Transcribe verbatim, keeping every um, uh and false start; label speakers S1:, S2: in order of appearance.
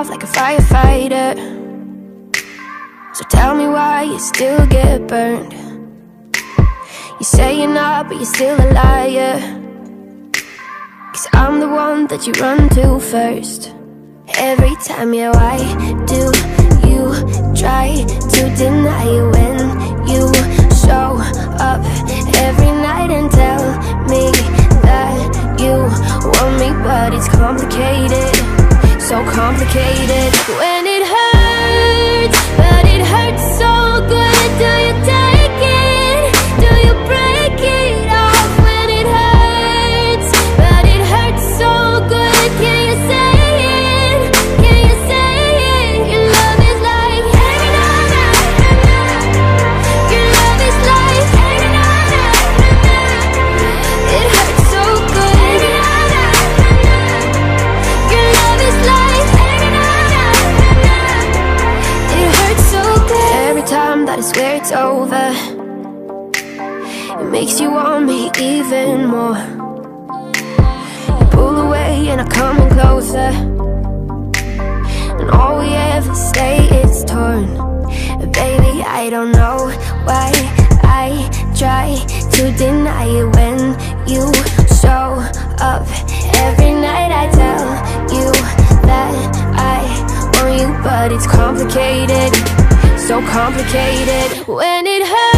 S1: off like a firefighter. So tell me why you still get burned. You say you're not, but you're still a liar. Cause I'm the one that you run to first. Every time, yeah, why do you try to deny it when you show up every night and tell me that you want me? But it's complicated, so complicated. When it hurts, but it hurts so good. Do you take it? Do you break it off? When it hurts, but it hurts so good. Can you say it? Can you say it? Your love is like hanging on, your love is like hanging on. It hurts so good. Your love is like hanging on. It hurts so good. Every time that I swear it's over, it makes you want me even more. You pull away and I come in closer, and all we ever say is torn. Baby, I don't know why I try to deny it when you show up every night. I tell you that I want you, but it's complicated, so complicated. When it hurts,